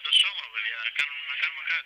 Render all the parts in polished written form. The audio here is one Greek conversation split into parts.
το σώμα, παιδιά, να κάνουμε κάτι.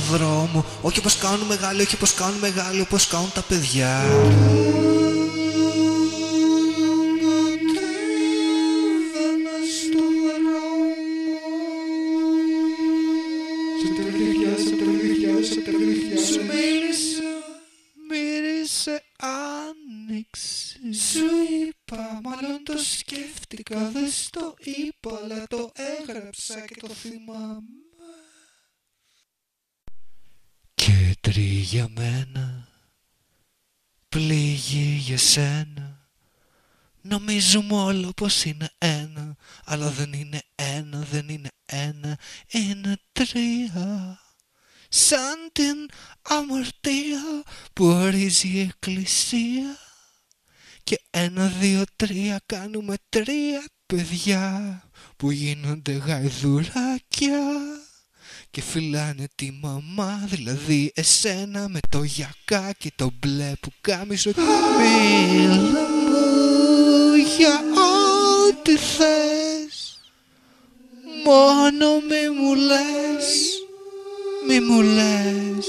δρόμο. Όχι όπως κάνουν μεγάλοι, όχι όπως κάνουν μεγάλοι, όπως κάνουν τα παιδιά. Σου μύρισε άνοιξη. Σου είπα, μάλλον το σκέφτηκα. Δεν στο είπα, αλλά το έγραψα και το θυμάμαι. Κέντρι για μένα, πληγή για σένα. Νομίζουμε όλο πως είναι ένα, αλλά δεν είναι ένα, δεν είναι ένα, είναι τρία. Σαν την αμαρτία που ορίζει η εκκλησία. Και 1, 2, 3 κάνουμε 3 παιδιά που γίνονται γαϊδουράκια και φυλάνε τη μαμά, δηλαδή εσένα, με το γιακάκι το μπλε που κάμισο. Μίλα μου για ό,τι θες, μόνο μη μου λες, μη μου λες.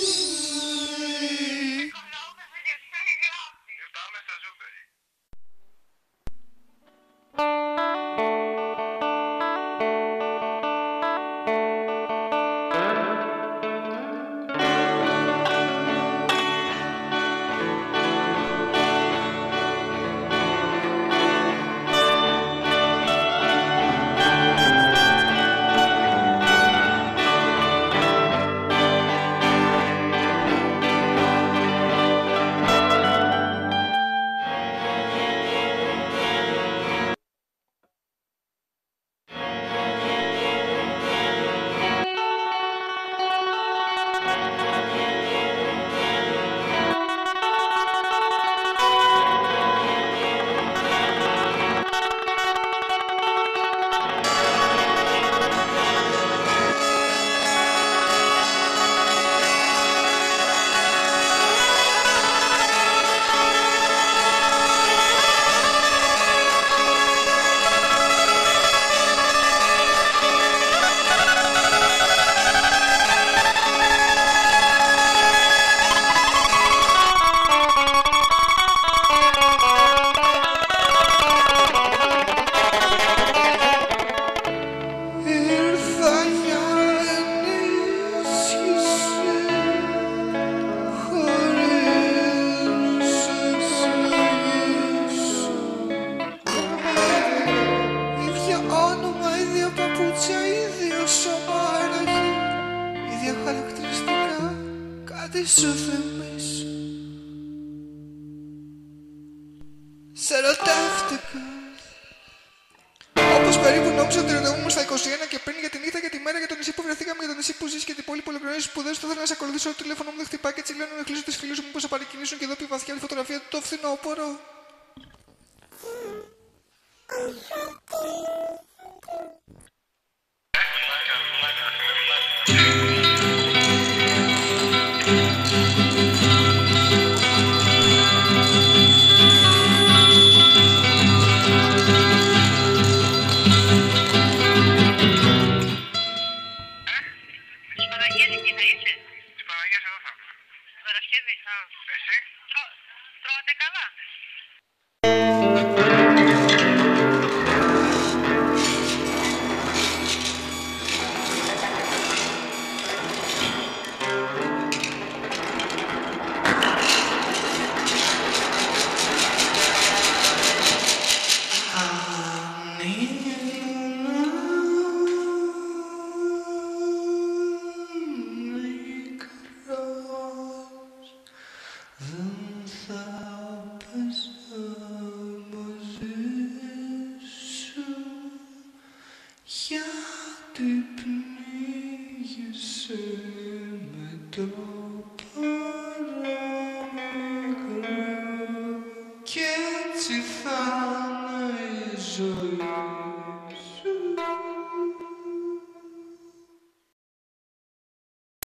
Σου θυμίσω, σε ερωτεύτηκα. Όπως περίπου νόμιζα ότι ερωτεύομαι στα 21 και πριν για τη νύχτα, για τη μέρα, για το νησί που βρεθήκαμε, για το νησί που ζεις και την πόλη που ολοκληρώνεις σπουδές. Θα ήθελα να σε ακολουθήσω, το τηλέφωνο μου δεν χτυπάει και έτσι λέω να κλείσω τις φίλες μου πως θα παρακινήσουν και εδώ πει βαθιά τη φωτογραφία του το φθινόπωρο. Εσύ? Τρώτε καλά. Γιατί πνίγεσαι με το παραμικρό κι έτσι θα είναι η ζωή.